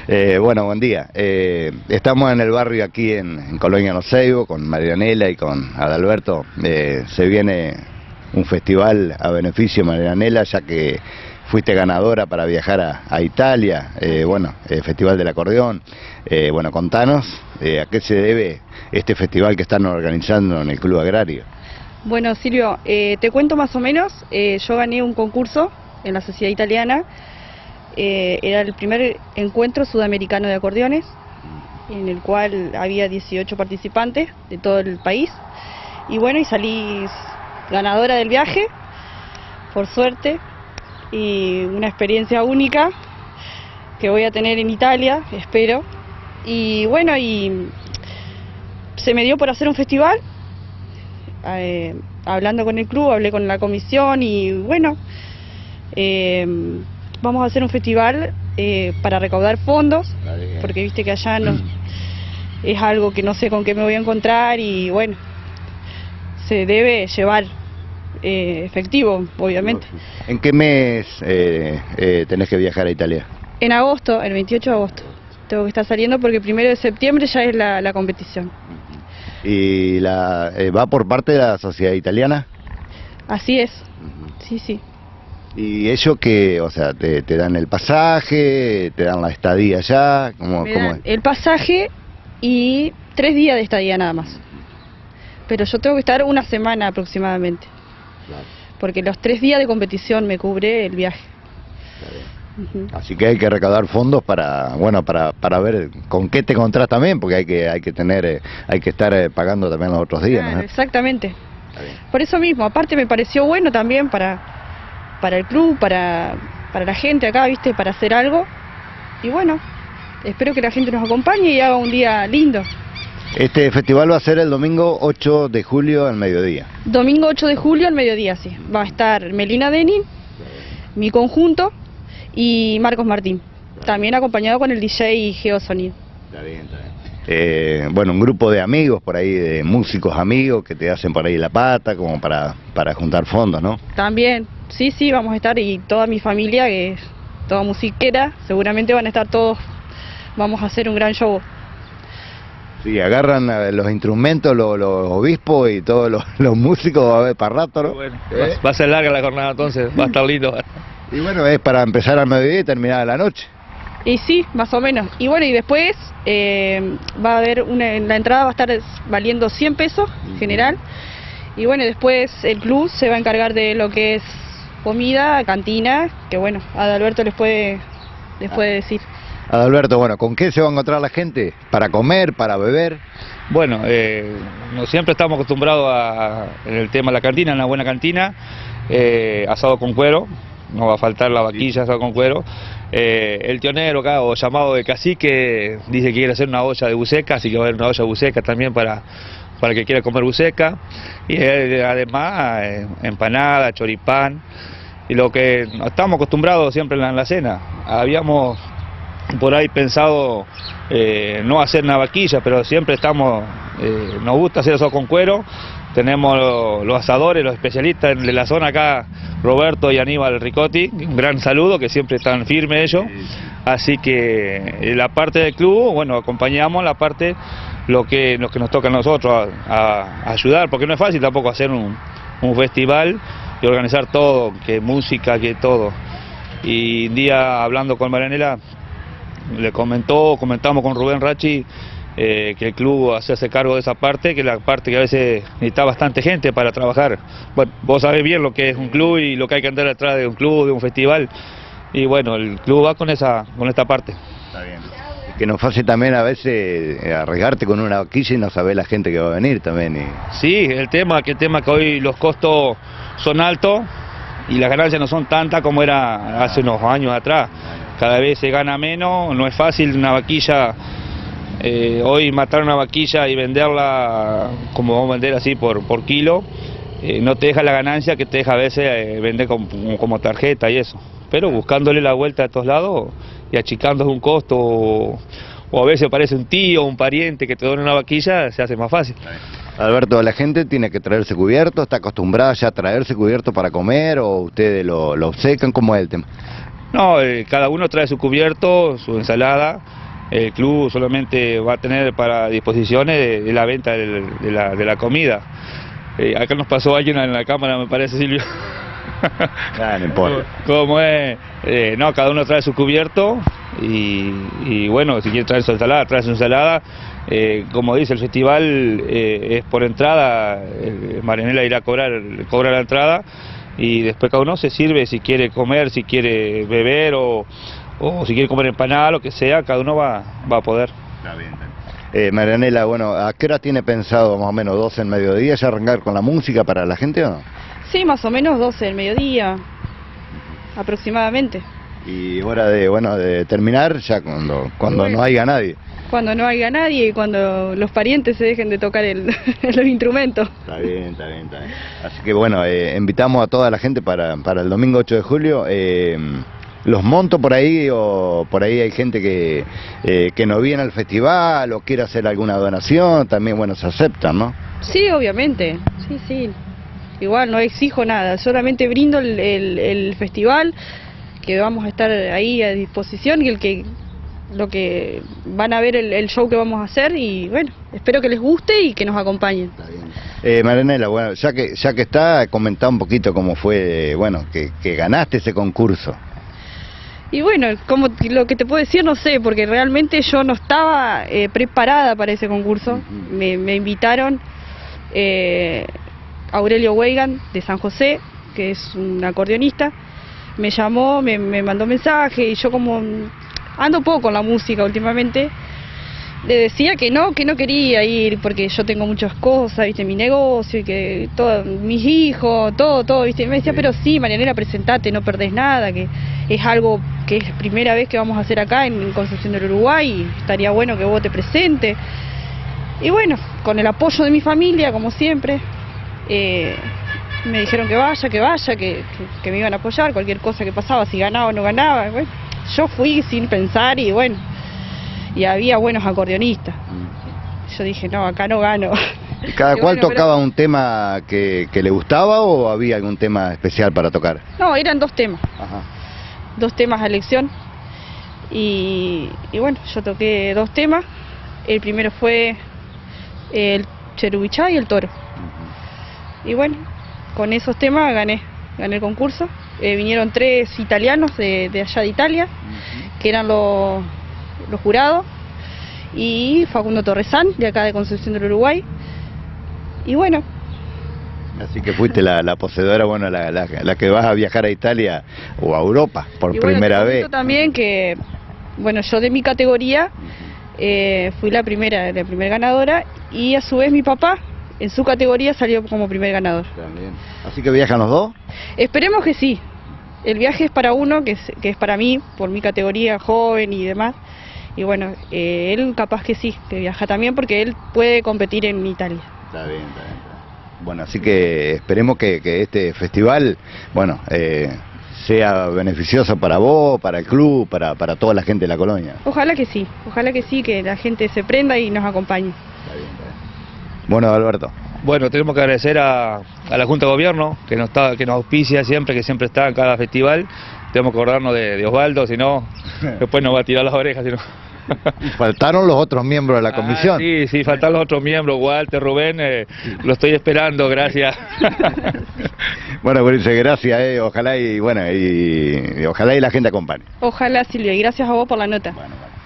Bueno, buen día. Estamos en el barrio aquí en Colonia Los Ceibos con Marianela y con Adalberto. Se viene un festival a beneficio de Marianela, ya que fuiste ganadora para viajar a Italia, Festival del Acordeón. Bueno, contanos a qué se debe este festival que están organizando en el Club Agrario. Bueno, Silvio, te cuento más o menos. Yo gané un concurso en la Sociedad Italiana. Era el primer encuentro sudamericano de acordeones, en el cual había 18 participantes de todo el país. Y bueno, y salí ganadora del viaje, por suerte, y una experiencia única que voy a tener en Italia, espero. Y bueno, y se me dio por hacer un festival. Hablando con el club, hablé con la comisión y bueno, vamos a hacer un festival para recaudar fondos, porque viste que allá no, es algo que no sé con qué me voy a encontrar y bueno, se debe llevar efectivo, obviamente. ¿En qué mes tenés que viajar a Italia? En agosto, el 28 de agosto. Tengo que estar saliendo porque el 1 de septiembre ya es la competición. ¿Y va por parte de la Sociedad Italiana? Así es, sí, sí. ¿Y ellos que, o sea, te dan el pasaje, te dan la estadía allá? ¿Cómo es? El pasaje y 3 días de estadía nada más. Pero yo tengo que estar una semana aproximadamente. Claro. Porque los 3 días de competición me cubre el viaje. Así que hay que recaudar fondos para ver con qué te encontrás también, porque hay que estar pagando también los otros días, claro, ¿no? Exactamente. Por eso mismo, aparte me pareció bueno también para el club, para la gente acá, viste, para hacer algo. Y bueno, espero que la gente nos acompañe y haga un día lindo. Este festival va a ser el domingo 8 de julio al mediodía. Domingo 8 de julio al mediodía, sí. Va a estar Melina Denin, mi conjunto, y Marcos Martín, también acompañado con el DJ Geo Sonido. Está bien, está bien. Bueno, un grupo de amigos por ahí, de músicos amigos que te hacen por ahí la pata, como para juntar fondos, ¿no? También, sí, sí, vamos a estar, y toda mi familia, que es toda musiquera, seguramente van a estar todos, vamos a hacer un gran show. Sí, agarran los instrumentos, los obispos y todos los músicos, va a haber para rato, ¿no? Bueno, va a ser larga la jornada entonces, va a estar lindo. Y bueno, es para empezar al mediodía y terminar a la noche. Y sí, más o menos. Y bueno, y después va a haber la entrada va a estar valiendo 100 pesos general. Y bueno, después el club se va a encargar de lo que es comida, cantina, que bueno, Adalberto les puede decir. Adalberto, bueno, ¿con qué se va a encontrar la gente? ¿Para comer, para beber? Bueno, siempre estamos acostumbrados en el tema de la cantina, una buena cantina, asado con cuero. No va a faltar la vaquilla, asado con cuero. El tionero acá, o llamado de cacique, dice que quiere hacer una olla de buceca, así que va a haber una olla de buceca también para el que quiera comer buceca. Y además empanada, choripán, y lo que estamos acostumbrados siempre en la cena. Habíamos por ahí pensado no hacer una vaquilla, pero siempre nos gusta hacer asado con cuero. Tenemos los asadores, los especialistas de la zona acá, Roberto y Aníbal Ricotti, un gran saludo, que siempre están firmes ellos. Así que la parte del club, bueno, acompañamos la parte, lo que nos toca a nosotros, a ayudar, porque no es fácil tampoco hacer un festival y organizar todo, que música, que todo. Y un día hablando con Marianela, comentamos con Rubén Rachi, que el club hacerse cargo de esa parte, que la parte que a veces necesita bastante gente para trabajar. Bueno, vos sabés bien lo que es un club y lo que hay que andar detrás de un club, de un festival, y bueno, el club va con esta parte. Está bien. Y que nos hace también a veces arriesgarte con una vaquilla y no saber la gente que va a venir también. Sí, el tema que hoy los costos son altos y las ganancias no son tantas como era hace unos años atrás. Cada vez se gana menos, no es fácil una vaquilla. Hoy matar una vaquilla y venderla como vamos a vender así por kilo, no te deja la ganancia que te deja a veces vender como tarjeta y eso. Pero buscándole la vuelta a todos lados y achicando un costo, o a veces aparece un tío, un pariente que te dona una vaquilla, se hace más fácil. Alberto, la gente tiene que traerse cubierto, ¿está acostumbrada ya a traerse cubierto para comer o ustedes lo obcecan? ¿Cómo es el tema? No, cada uno trae su cubierto, su ensalada. El club solamente va a tener para disposiciones de la venta de la comida. Acá nos pasó alguien en la cámara, me parece, Silvio. No importa. ¿Cómo es? No, cada uno trae su cubierto y bueno, si quiere traer su ensalada, trae su ensalada. Como dice, el festival es por entrada, Marianela irá a cobra la entrada y después cada uno se sirve si quiere comer, si quiere beber o si quiere comer empanada, lo que sea, cada uno va a poder. Está bien. Marianela, bueno, ¿a qué hora tiene pensado más o menos 12 del mediodía ya arrancar con la música para la gente o no? Sí, más o menos 12 del mediodía, aproximadamente. Y hora de terminar ya cuando no haya nadie. Cuando no haya nadie y cuando los parientes se dejen de tocar los instrumentos. Está bien. Así que bueno, invitamos a toda la gente para el domingo 8 de julio. Los montos por ahí, o por ahí hay gente que no viene al festival o quiere hacer alguna donación, también bueno, se aceptan, ¿no? Sí, obviamente, sí. Igual no exijo nada, solamente brindo el festival, que vamos a estar ahí a disposición, y lo que van a ver el show que vamos a hacer, y bueno, espero que les guste y que nos acompañen. Está bien. Marianela, bueno, ya que está, comentá un poquito cómo fue, bueno, que ganaste ese concurso. Y bueno, como lo que te puedo decir, no sé, porque realmente yo no estaba preparada para ese concurso. Me invitaron Aurelio Weigan de San José, que es un acordeonista, me llamó, me mandó mensaje, y yo como ando poco con la música últimamente, le decía que no quería ir porque yo tengo muchas cosas, viste, mi negocio y que todo, mis hijos, todo, viste, y me decía, pero sí, Marianela, presentate, no perdés nada, que es algo que es la primera vez que vamos a hacer acá en Concepción del Uruguay, y estaría bueno que vos te presentes. Y bueno, con el apoyo de mi familia, como siempre, me dijeron que vaya, que me iban a apoyar, cualquier cosa que pasaba, si ganaba o no ganaba. Bueno, yo fui sin pensar y bueno, y había buenos acordeonistas. Yo dije, no, acá no gano. ¿Y cada cual tocaba un tema que le gustaba o había algún tema especial para tocar? No, eran 2 temas. Ajá. 2 temas a elección. Y bueno, yo toqué 2 temas. El primero fue el Cherubichá y el Toro. Y bueno, con esos temas gané el concurso. Vinieron 3 italianos de allá de Italia, que eran los jurados, y Facundo Torresán, de acá de Concepción del Uruguay. Y bueno. Así que fuiste la poseedora, bueno, la que vas a viajar a Italia o a Europa por primera vez. También que, bueno, yo de mi categoría fui la primera ganadora, y a su vez mi papá en su categoría salió como primer ganador. También. ¿Así que viajan los dos? Esperemos que sí. El viaje es para uno, que es para mí, por mi categoría, joven y demás. Y bueno, él capaz que sí, que viaja también, porque él puede competir en Italia. Está bien. Bueno, así que esperemos que este festival, bueno, sea beneficioso para vos, para el club, para toda la gente de la colonia. Ojalá que sí, que la gente se prenda y nos acompañe. Está bien. Bueno, Alberto. Bueno, tenemos que agradecer a la Junta de Gobierno, que nos auspicia siempre, que siempre está en cada festival. Tenemos que acordarnos de Osvaldo, si no, después nos va a tirar las orejas. Si no. Y faltaron los otros miembros de la comisión. Sí, faltaron los otros miembros, Walter, Rubén, lo estoy esperando, gracias. Bueno, gracias, ojalá y ojalá y la gente acompañe. Ojalá, Silvia, y gracias a vos por la nota. Bueno.